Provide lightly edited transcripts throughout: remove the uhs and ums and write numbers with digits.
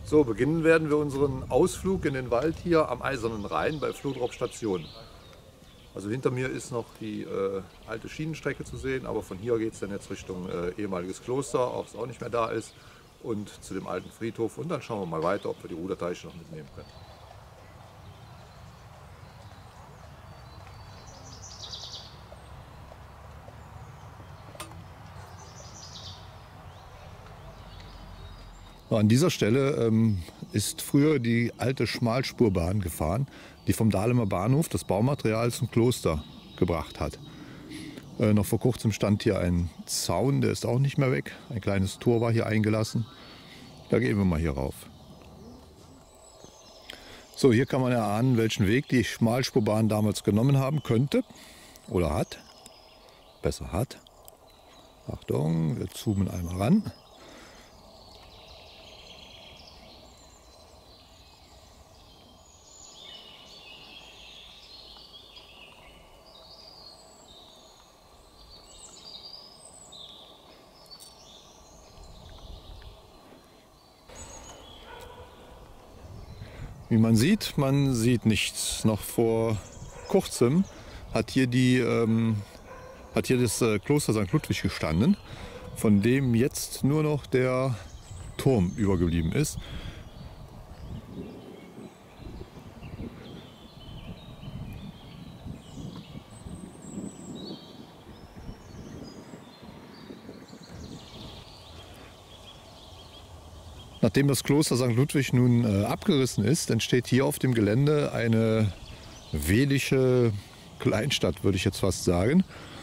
So, beginnen werden wir unseren Ausflug in den Wald hier am Eisernen Rhein bei Vlodrop Station. Also hinter mir ist noch die alte Schienenstrecke zu sehen, aber von hier geht es dann jetzt Richtung ehemaliges Kloster, auch es auch nicht mehr da ist, und zu dem alten Friedhof. Und dann schauen wir mal weiter, ob wir die Ruderteiche noch mitnehmen können. An dieser Stelle ist früher die alte Schmalspurbahn gefahren, die vom Dahlemer Bahnhof das Baumaterial zum Kloster gebracht hat. Noch vor kurzem stand hier ein Zaun, der ist auch nicht mehr weg. Ein kleines Tor war hier eingelassen. Da gehen wir mal hier rauf. So, hier kann man erahnen, welchen Weg die Schmalspurbahn damals genommen haben könnte oder hat. Besser hat. Achtung, wir zoomen einmal ran. Wie man sieht nichts. Noch vor kurzem hat hier das Kloster St. Ludwig gestanden, von dem jetzt nur noch der Turm übergeblieben ist. Nachdem das Kloster St. Ludwig nun abgerissen ist, entsteht hier auf dem Gelände eine vedische Kleinstadt, würde ich jetzt fast sagen.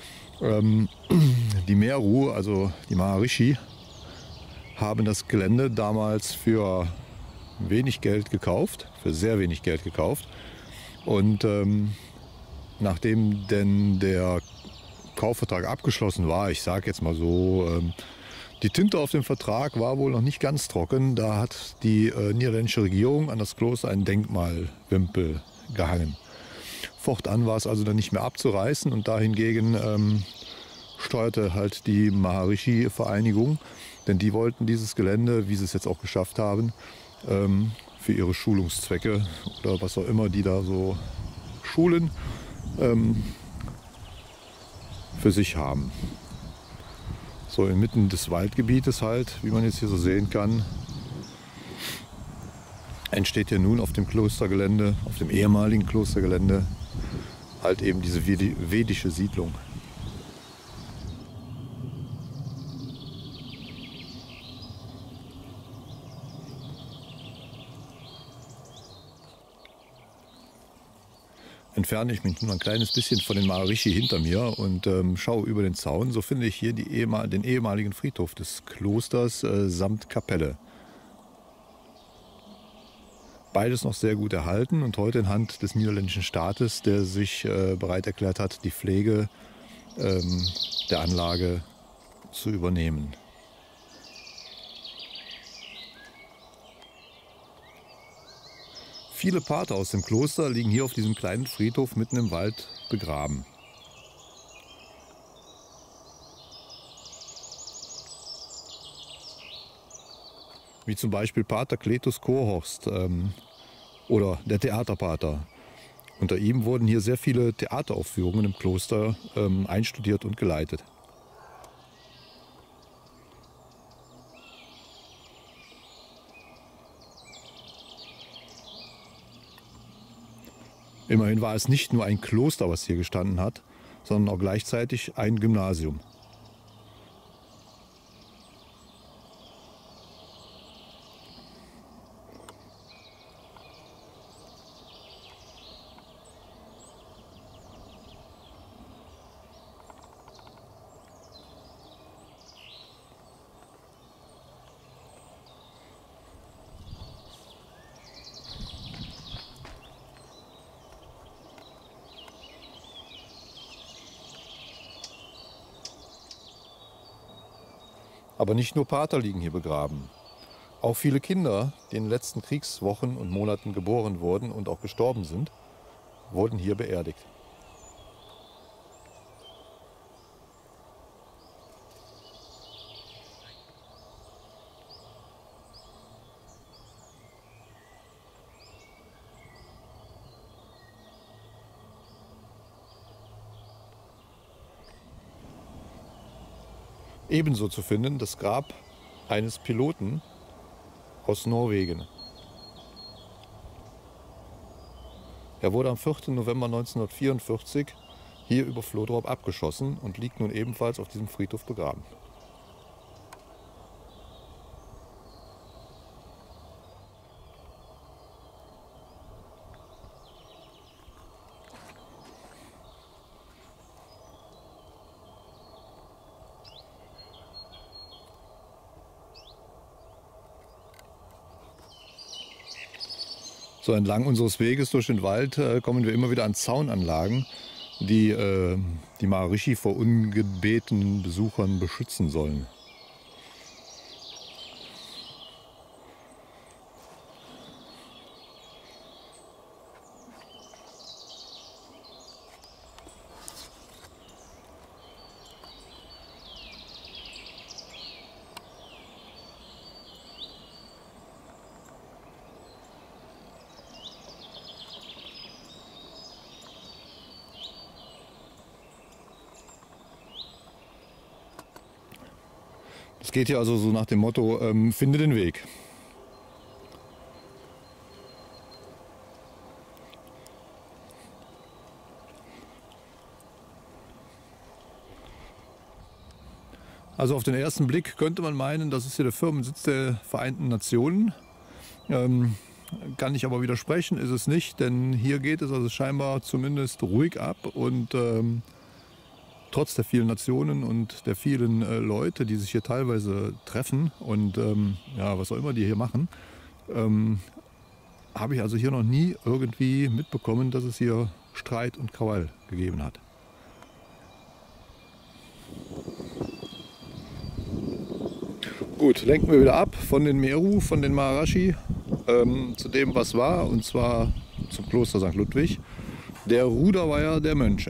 Die Meru, also die Maharishi, haben das Gelände damals für wenig Geld gekauft, für sehr wenig Geld gekauft. Und nachdem denn der Kaufvertrag abgeschlossen war, ich sage jetzt mal so, die Tinte auf dem Vertrag war wohl noch nicht ganz trocken. Da hat die niederländische Regierung an das Kloster einen Denkmalwimpel gehangen. Fortan war es also dann nicht mehr abzureißen und dahingegen steuerte halt die Maharishi-Vereinigung, denn die wollten dieses Gelände, wie sie es jetzt auch geschafft haben, für ihre Schulungszwecke oder was auch immer die da so schulen, für sich haben. So inmitten des Waldgebietes halt, wie man jetzt hier so sehen kann, entsteht hier nun auf dem Klostergelände, auf dem ehemaligen Klostergelände, halt eben diese vedische Siedlung. Entferne ich mich nun ein kleines bisschen von den Maharishi hinter mir und schaue über den Zaun. So finde ich hier den ehemaligen Friedhof des Klosters samt Kapelle. Beides noch sehr gut erhalten und heute in Hand des niederländischen Staates, der sich bereit erklärt hat, die Pflege der Anlage zu übernehmen. Viele Pater aus dem Kloster liegen hier auf diesem kleinen Friedhof mitten im Wald begraben. Wie zum Beispiel Pater Kletus Korhorst oder der Theaterpater. Unter ihm wurden hier sehr viele Theateraufführungen im Kloster einstudiert und geleitet. Immerhin war es nicht nur ein Kloster, was hier gestanden hat, sondern auch gleichzeitig ein Gymnasium. Aber nicht nur Pater liegen hier begraben. Auch viele Kinder, die in den letzten Kriegswochen und Monaten geboren wurden und auch gestorben sind, wurden hier beerdigt. Ebenso zu finden das Grab eines Piloten aus Norwegen. Er wurde am 4. November 1944 hier über Vlodrop abgeschossen und liegt nun ebenfalls auf diesem Friedhof begraben. So entlang unseres Weges durch den Wald kommen wir immer wieder an Zaunanlagen, die die Maharishi vor ungebetenen Besuchern beschützen sollen. Es geht hier also so nach dem Motto, finde den Weg. Also auf den ersten Blick könnte man meinen, das ist hier der Firmensitz der Vereinten Nationen. Kann ich aber widersprechen, ist es nicht, denn hier geht es also scheinbar zumindest ruhig ab und trotz der vielen Nationen und der vielen Leute, die sich hier teilweise treffen und ja, was auch immer die hier machen, habe ich also hier noch nie irgendwie mitbekommen, dass es hier Streit und Krawall gegeben hat. Gut, lenken wir wieder ab von den Meru, von den Maharishi zu dem, was war, und zwar zum Kloster St. Ludwig, der Ruderweiher der Mönche.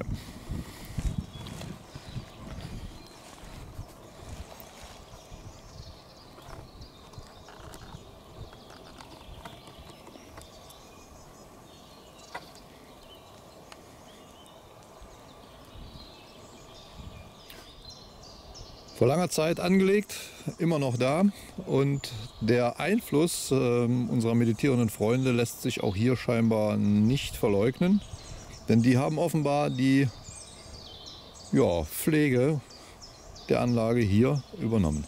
Vor langer Zeit angelegt, immer noch da, und der Einfluss unserer meditierenden Freunde lässt sich auch hier scheinbar nicht verleugnen, denn die haben offenbar die Pflege der Anlage hier übernommen.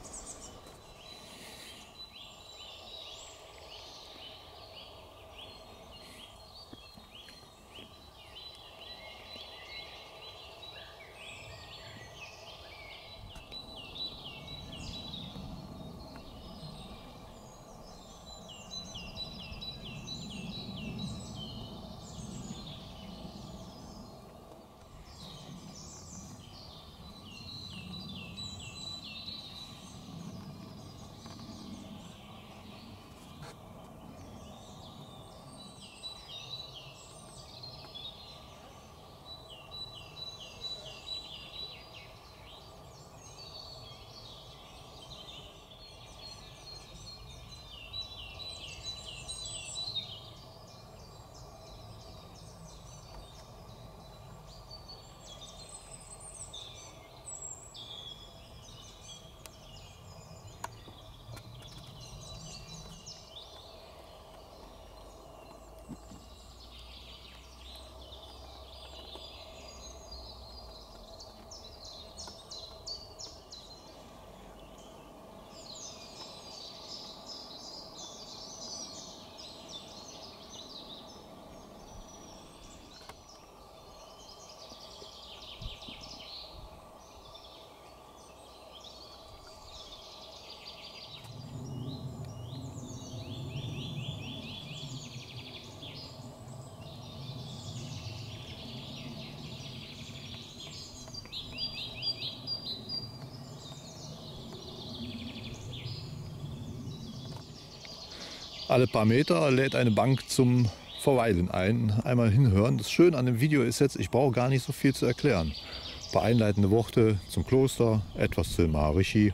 Alle paar Meter lädt eine Bank zum Verweilen ein. Einmal hinhören. Das Schöne an dem Video ist jetzt, ich brauche gar nicht so viel zu erklären. Ein paar einleitende Worte zum Kloster, etwas zu Maharishi.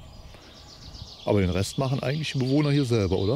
Aber den Rest machen eigentlich die Bewohner hier selber, oder?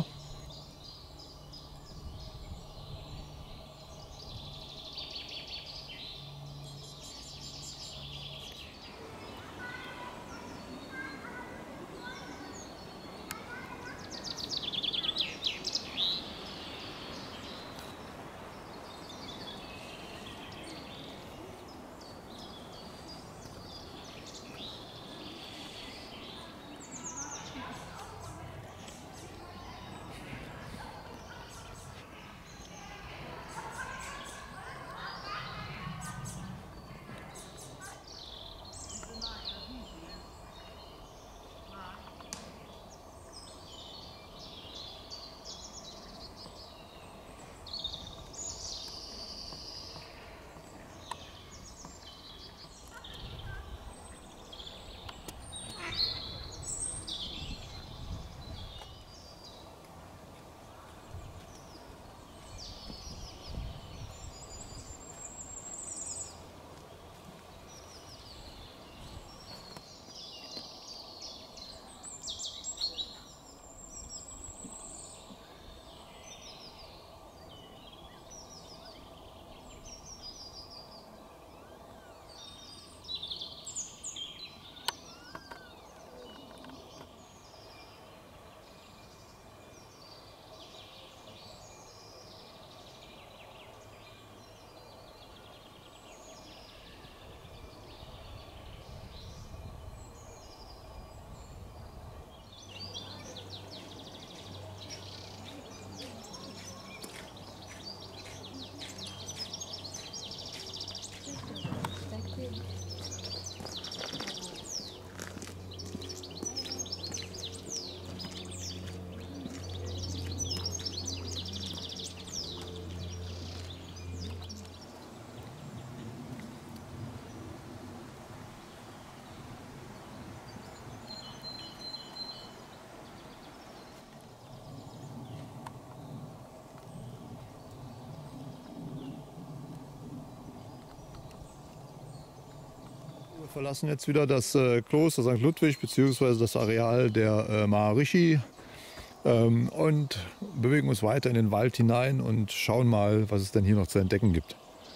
verlassen jetzt wieder das Kloster St. Ludwig bzw. das Areal der Maharishi und bewegen uns weiter in den Wald hinein und schauen mal, was es denn hier noch zu entdecken gibt.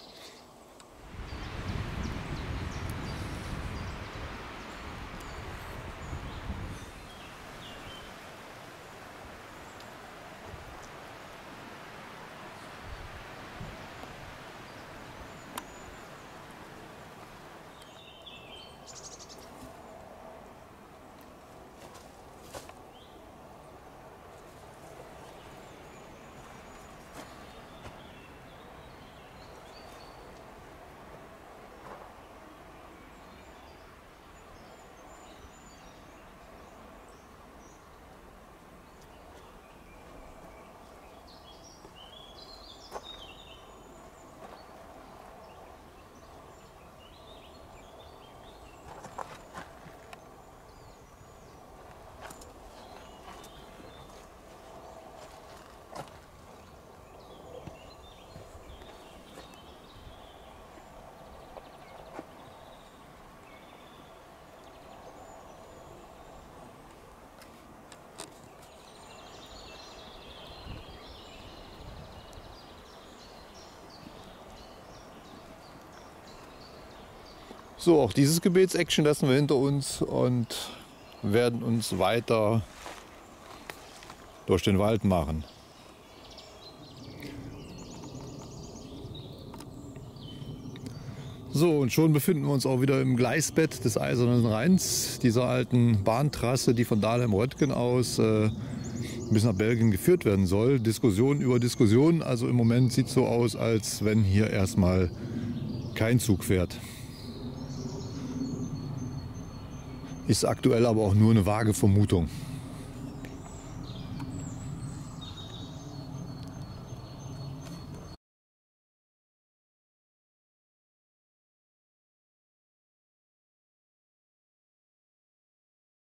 So, auch dieses Gebetsaction lassen wir hinter uns und werden uns weiter durch den Wald machen. So, und schon befinden wir uns auch wieder im Gleisbett des Eisernen Rheins, dieser alten Bahntrasse, die von Dahlem-Röttgen aus bis nach Belgien geführt werden soll. Diskussion über Diskussion, also im Moment sieht es so aus, als wenn hier erstmal kein Zug fährt. Ist aktuell aber auch nur eine vage Vermutung.